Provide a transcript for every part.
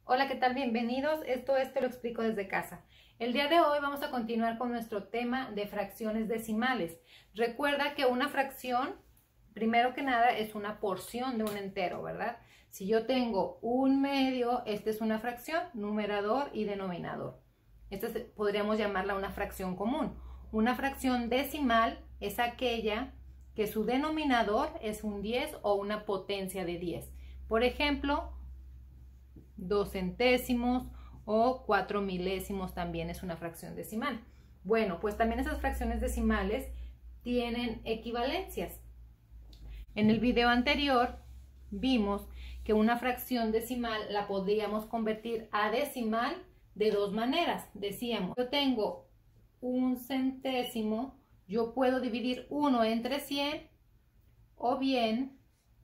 Hola, ¿qué tal? Bienvenidos. Esto es Te lo explico desde casa. El día de hoy vamos a continuar con nuestro tema de fracciones decimales. Recuerda que una fracción, primero que nada, es una porción de un entero, ¿verdad? Si yo tengo un medio, esta es una fracción, numerador y denominador. Podríamos llamarla una fracción común. Una fracción decimal es aquella que su denominador es un 10 o una potencia de 10. Por ejemplo, 2 centésimos o 4 milésimos también es una fracción decimal. Bueno, pues también esas fracciones decimales tienen equivalencias. En el video anterior vimos que una fracción decimal la podríamos convertir a decimal de dos maneras. Decíamos, yo tengo un centésimo, yo puedo dividir 1 entre 100 o bien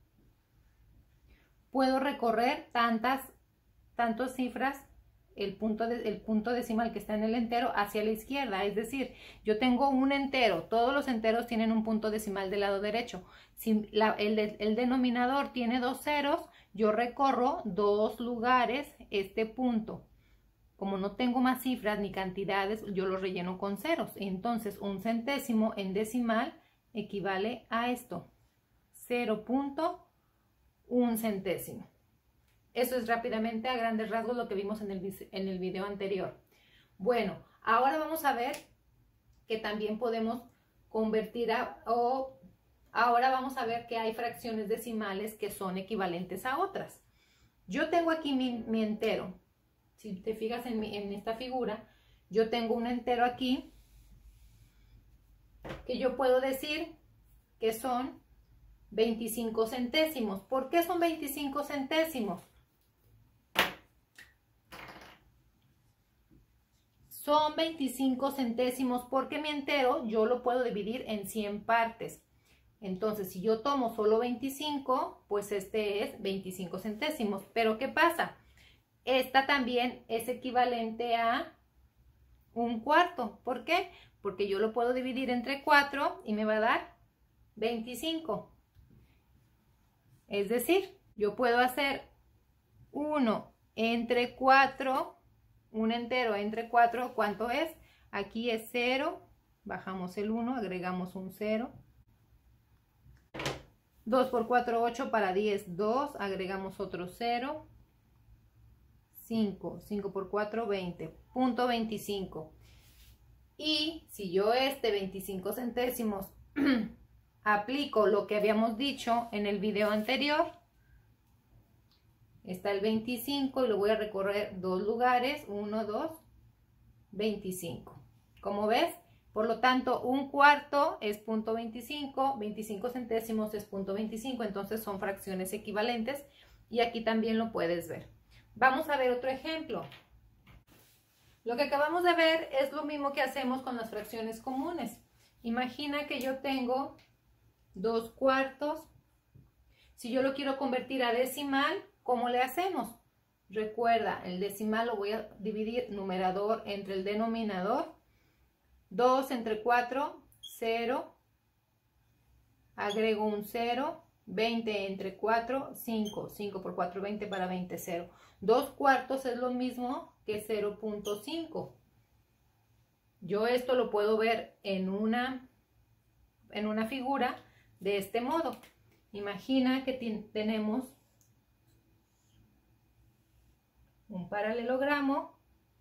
puedo recorrer tantas cifras, el punto decimal que está en el entero hacia la izquierda, es decir, yo tengo un entero, todos los enteros tienen un punto decimal del lado derecho. Si el denominador tiene dos ceros, yo recorro dos lugares este punto. Como no tengo más cifras ni cantidades, yo lo relleno con ceros. Entonces, un centésimo en decimal equivale a esto, 0.1 centésimo. Eso es rápidamente, a grandes rasgos, lo que vimos en el video anterior. Bueno, ahora vamos a ver que también podemos convertir ahora vamos a ver que hay fracciones decimales que son equivalentes a otras. Yo tengo aquí mi entero. Si te fijas en esta figura, yo tengo un entero aquí que yo puedo decir que son 25 centésimos. ¿Por qué son 25 centésimos? Son 25 centésimos porque mi entero yo lo puedo dividir en 100 partes. Entonces, si yo tomo solo 25, pues este es 25 centésimos. Pero ¿qué pasa? Esta también es equivalente a un cuarto. ¿Por qué? Porque yo lo puedo dividir entre 4 y me va a dar 25. Es decir, yo puedo hacer 1 entre 4, un entero entre 4, ¿cuánto es? Aquí es 0, bajamos el 1, agregamos un 0. 2 por 4, 8, para 10, 2, agregamos otro 0. 5, 5 por 4, 20, punto 25. Y si yo 25 centésimos aplico lo que habíamos dicho en el video anterior, está el 25 y lo voy a recorrer dos lugares, 1, 2, 25. Como ves, por lo tanto, un cuarto es punto 25, 25 centésimos es punto 25, entonces son fracciones equivalentes y aquí también lo puedes ver. Vamos a ver otro ejemplo. Lo que acabamos de ver es lo mismo que hacemos con las fracciones comunes. Imagina que yo tengo 2 cuartos. Si yo lo quiero convertir a decimal, ¿cómo le hacemos? Recuerda, el decimal lo voy a dividir numerador entre el denominador. 2 entre 4, 0. Agrego un 0. 20 entre 4, 5. 5 por 4, 20, para 20, 0. 2 cuartos es lo mismo que 0.5. Yo esto lo puedo ver en una figura de este modo. Imagina que tenemos un paralelogramo.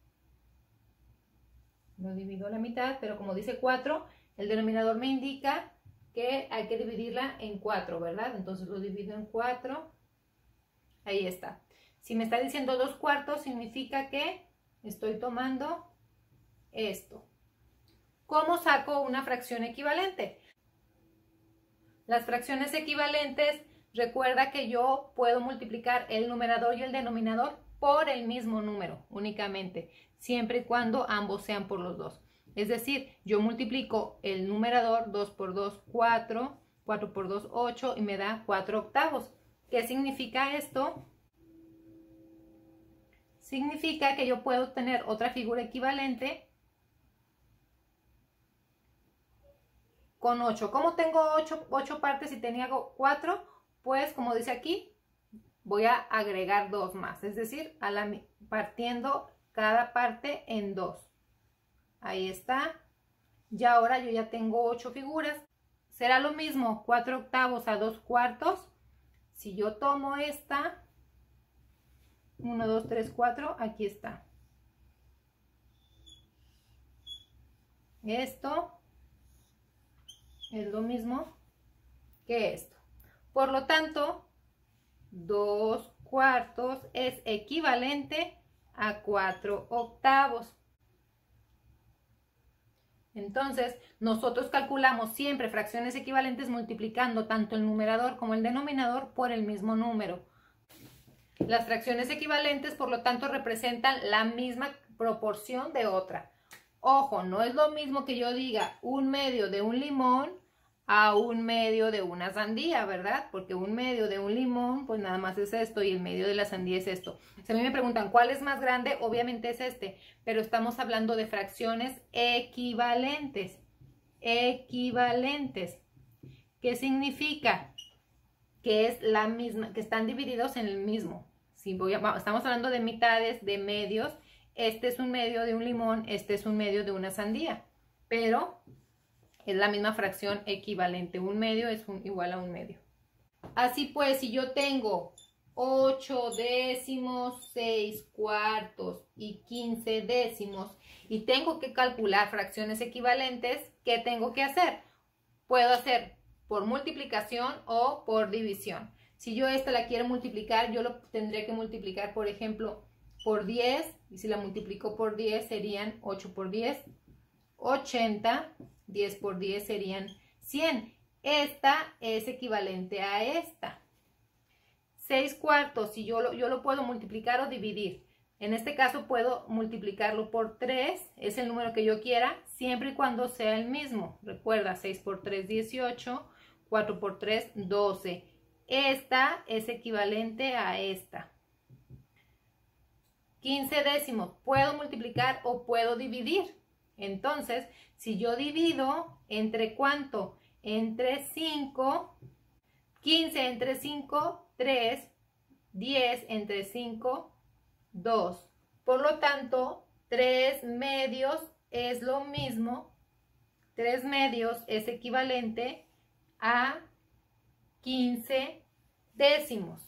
Lo divido a la mitad, pero como dice 4, el denominador me indica que hay que dividirla en 4, ¿verdad? Entonces lo divido en 4. Ahí está. Si me está diciendo 2 cuartos, significa que estoy tomando esto. ¿Cómo saco una fracción equivalente? Las fracciones equivalentes, recuerda que yo puedo multiplicar el numerador y el denominador por el mismo número únicamente, siempre y cuando ambos sean por los dos. Es decir, yo multiplico el numerador, 2 por 2, 4, 4 por 2, 8 y me da 4 octavos. ¿Qué significa esto? Significa que yo puedo tener otra figura equivalente con 8. ¿Cómo tengo 8 partes y tenía 4? Pues como dice aquí, voy a agregar 2 más, es decir, partiendo cada parte en 2. Ahí está. Ya ahora yo ya tengo 8 figuras. Será lo mismo, 4 octavos a 2 cuartos. Si yo tomo esta, 1, 2, 3, 4, aquí está. Esto es lo mismo que esto. Por lo tanto, 2 cuartos es equivalente a 4 octavos. Entonces, nosotros calculamos siempre fracciones equivalentes multiplicando tanto el numerador como el denominador por el mismo número. Las fracciones equivalentes, por lo tanto, representan la misma proporción de otra. Ojo, no es lo mismo que yo diga 1/2 de un limón a 1/2 de una sandía, ¿verdad? Porque 1/2 de un limón, pues nada más es esto, y el medio de la sandía es esto. Si a mí me preguntan cuál es más grande, obviamente es este, pero estamos hablando de fracciones equivalentes. Equivalentes. ¿Qué significa? Que es la misma, que están divididos en el mismo. Estamos hablando de mitades, de medios. Este es 1/2 de un limón, este es 1/2 de una sandía, pero es la misma fracción equivalente. 1/2 es igual a 1/2. Así pues, si yo tengo 8 décimos, 6 cuartos y 15 décimos y tengo que calcular fracciones equivalentes, ¿qué tengo que hacer? Puedo hacer por multiplicación o por división. Si yo esta la quiero multiplicar, yo lo tendré que multiplicar, por ejemplo, por 10. Y si la multiplico por 10 serían 8 por 10, 80. 10 por 10 serían 100. Esta es equivalente a esta. 6 cuartos, si yo lo puedo multiplicar o dividir. En este caso puedo multiplicarlo por 3, es el número que yo quiera, siempre y cuando sea el mismo. Recuerda, 6 por 3, 18, 4 por 3, 12. Esta es equivalente a esta. 15 décimos, ¿puedo multiplicar o puedo dividir? Entonces, si yo divido, ¿entre cuánto? Entre 5, 15 entre 5, 3, 10 entre 5, 2. Por lo tanto, 3 medios es lo mismo. 3 medios es equivalente a 15 décimos.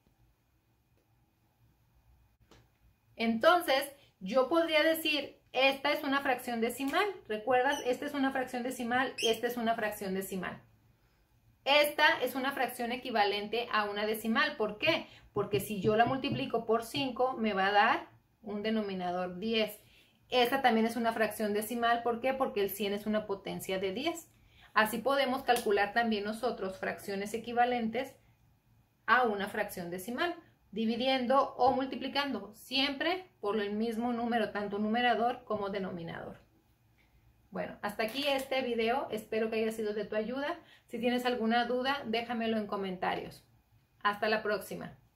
Entonces, yo podría decir, esta es una fracción decimal. ¿Recuerdas? Esta es una fracción decimal, esta es una fracción decimal. Esta es una fracción equivalente a una decimal. ¿Por qué? Porque si yo la multiplico por 5, me va a dar un denominador 10. Esta también es una fracción decimal. ¿Por qué? Porque el 100 es una potencia de 10. Así podemos calcular también nosotros fracciones equivalentes a una fracción decimal, dividiendo o multiplicando, siempre por el mismo número, tanto numerador como denominador. Bueno, hasta aquí este video, espero que haya sido de tu ayuda. Si tienes alguna duda, déjamelo en comentarios. Hasta la próxima.